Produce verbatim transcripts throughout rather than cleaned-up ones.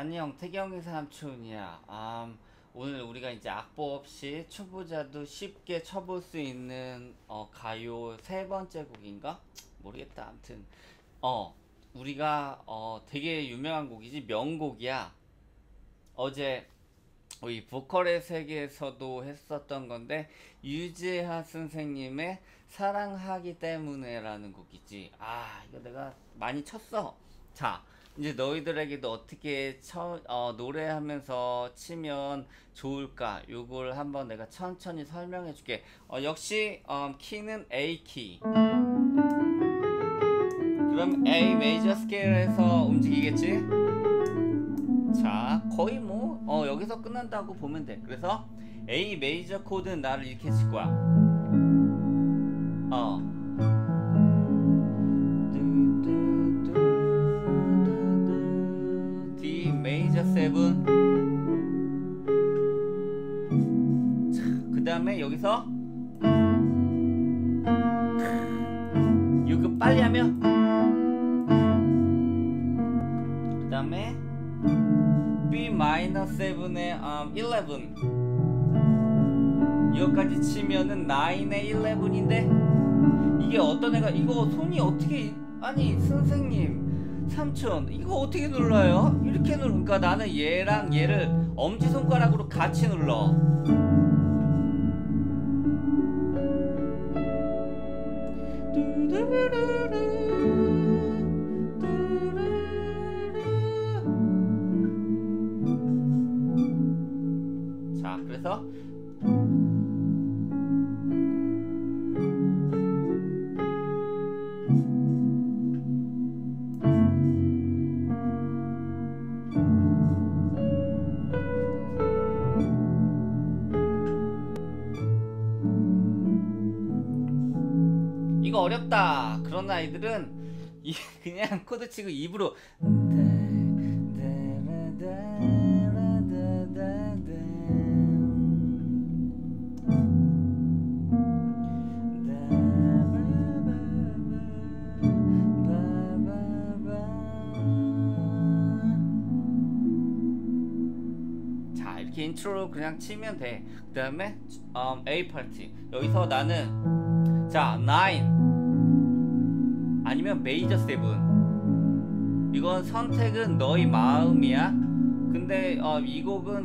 안녕 태경이 삼촌이야. 음, 오늘 우리가 이제 악보 없이 초보자도 쉽게 쳐볼 수 있는 어, 가요 세 번째 곡인가? 모르겠다. 아무튼 어 우리가 어 되게 유명한 곡이지 명곡이야. 어제 우리 보컬의 세계에서도 했었던 건데 유재하 선생님의 사랑하기 때문에라는 곡이지. 아 이거 내가 많이 쳤어. 자 이제 너희들에게도 어떻게 쳐, 어, 노래하면서 치면 좋을까 요걸 한번 내가 천천히 설명해 줄게. 어, 역시 어, 키는 A 키. 그럼 A 메이저 스케일에서 움직이겠지. 자 거의 뭐 어, 여기서 끝난다고 보면 돼. 그래서 A 메이저 코드는 나를 이렇게 칠 거야. 어 D 메이저 세븐. 그 다음에 여기서 이거 빨리 하면 그 다음에 B 마이너 세븐의 um, eleven. 이거까지 치면은 나인의 eleven인데 이게 어떤 애가 이거 손이 어떻게 아니 선생님 삼촌 이거 어떻게 눌러요? 이렇게 누르. 그러니까 나는 얘랑 얘를 엄지손가락으로 같이 눌러. 자 그래서 이거 어렵다 그런 아이들은 이 그냥 코드 치고 입으로 자 이렇게 인트로로 그냥 치면 돼. 그 다음에 um, A 파트 여기서 나는 자 나인 아니면 메이저 세븐. 이건 선택은 너희 마음이야. 근데 어, 이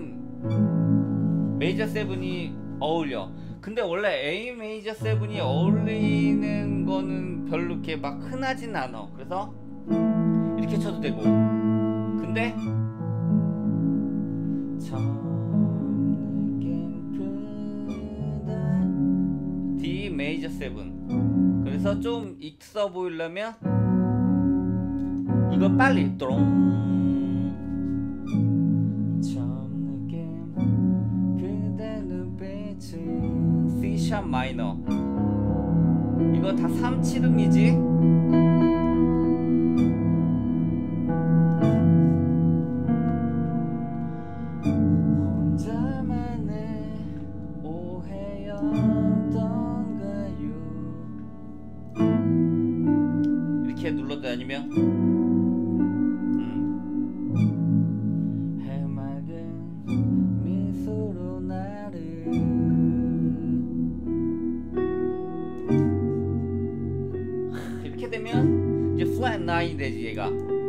곡은 메이저 세븐이 어울려. 근데 원래 A 메이저 세븐이 어울리는 거는 별로 이렇게 막 흔하진 않아. 그래서 이렇게 쳐도 되고. 근데 D 메이저 세븐. 그래서 좀 있어 보이려면 이거 빨리 또롱. 처음 느낌 그대 눈빛은 C 샵 마이너. 이거 다 삼 칠음이지. 혼자만의 오해였던가요. 이렇게 눌러도 아니면 음. 해맑은 미소로 나를 이렇게 되면 이제 플랫 나인이 되지 얘가.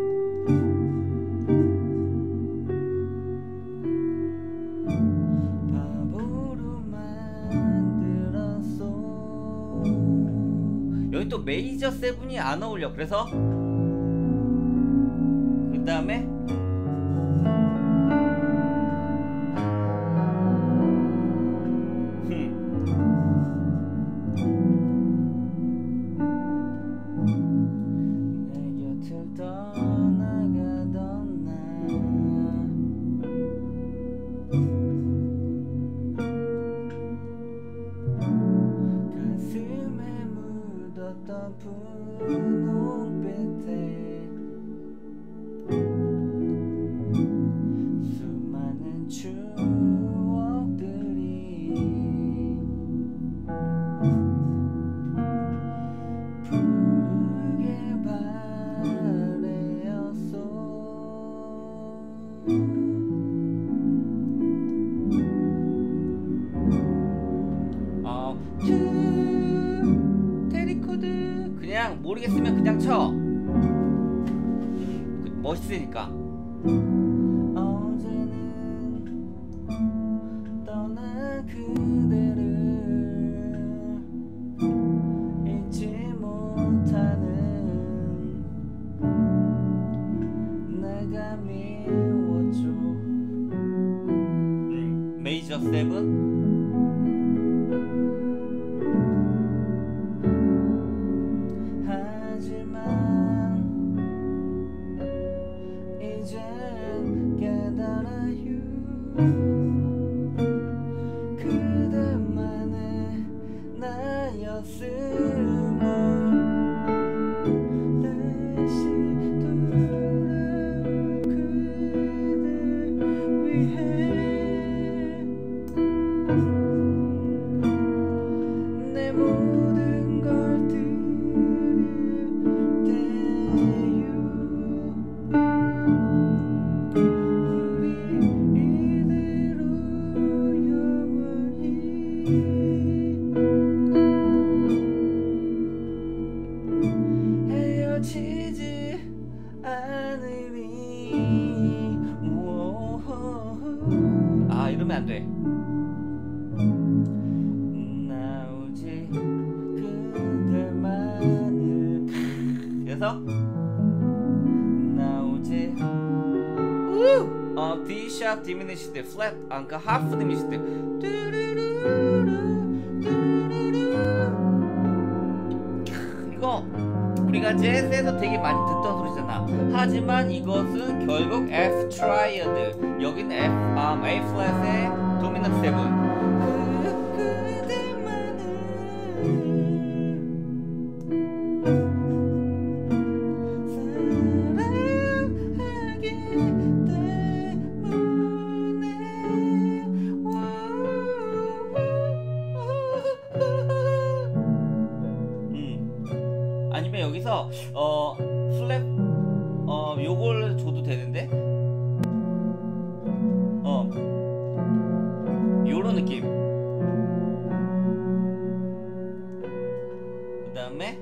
여기 또 메이저 세븐이 안 어울려. 그래서 그 다음에 내 곁을 떠나가던 날 가슴에 묻었던 분홍빛 모르겠으면 그냥 쳐. 음, 그, 멋있으니까. 어제는 떠난 그대를 잊지 못하는 내가 미웠죠. 음, 메이저 세븐. 이젠 깨달아요. 그대만의 나였음을 다시 돌아올 그댈 위해 내 모든 걸 드릴 때요. 헤어지지 않으리. 아 이러면 안돼. 나오지 그대만을. 그래서 나오지 어 D sharp diminished flat 그러니까 half diminished. 이거 우리가 재즈에서 되게 많이 듣던 소리잖아. 하지만 이것은 결국 F 트라이어드. 여기는 F, um, A 플랫의 도미넌트 세븐. 아니면 여기서 어 플랫 어 요걸 줘도 되는데 어 요런 느낌. 그 다음에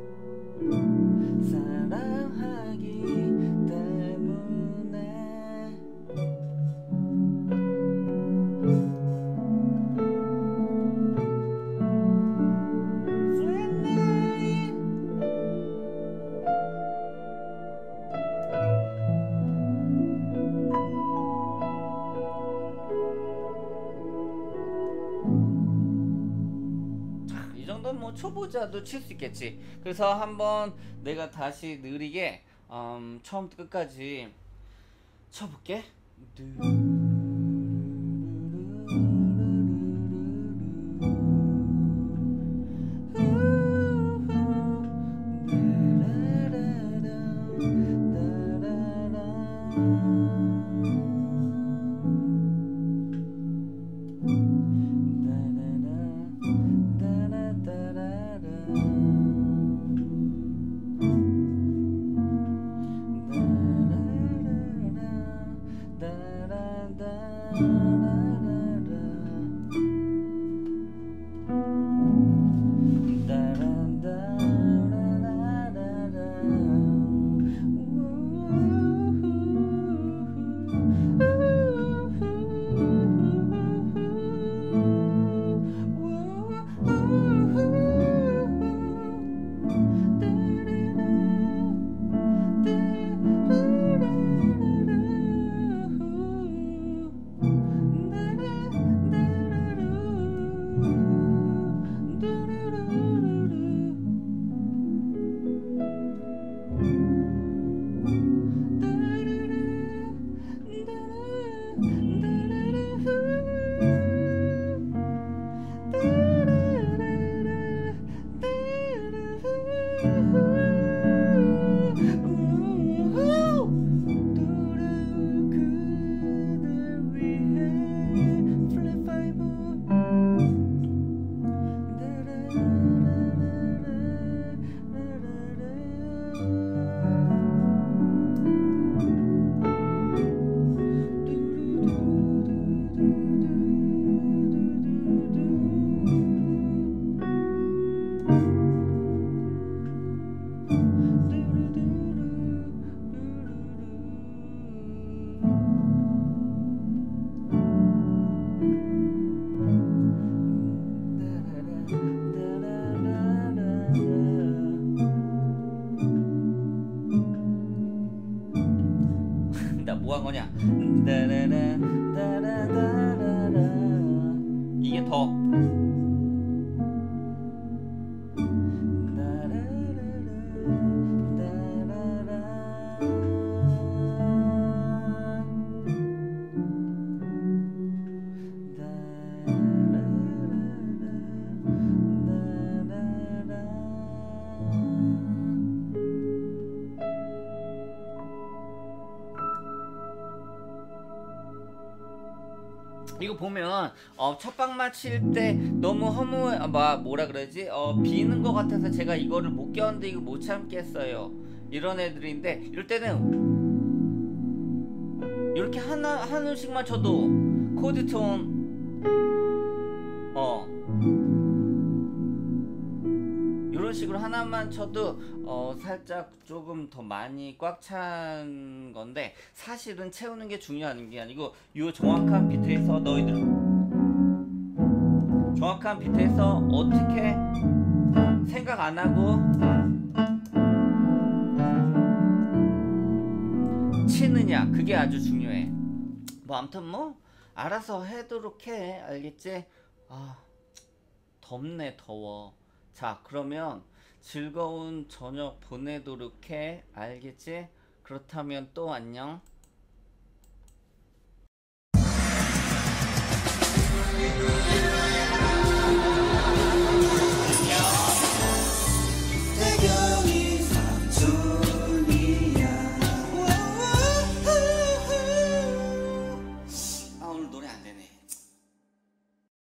사랑하기 때문에 이 정도는 뭐 초보자도 칠 수 있겠지. 그래서 한번 내가 다시 느리게 음, 처음부터 끝까지 쳐볼게. 더. 이거 보면 어, 첫방만 칠 때 너무 허무 아, 뭐, 뭐라 그러지 어, 비는 것 같아서 제가 이거를 못 꼈는데 이거 못 참겠어요 이런 애들인데 이럴 때는 이렇게 하나 한 음씩만 쳐도 코드톤 어 이런 식으로 하나만 쳐도 어 살짝 조금 더 많이 꽉 찬 건데 사실은 채우는 게 중요한 게 아니고 이 정확한 비트에서 너희들 정확한 비트에서 어떻게 생각 안 하고 치느냐 그게 아주 중요해. 뭐 아무튼 뭐 알아서 해도록 해. 알겠지? 아 덥네 더워. 자 그러면 즐거운 저녁 보내도록 해. 알겠지? 그렇다면 또 안녕. We'll be right back.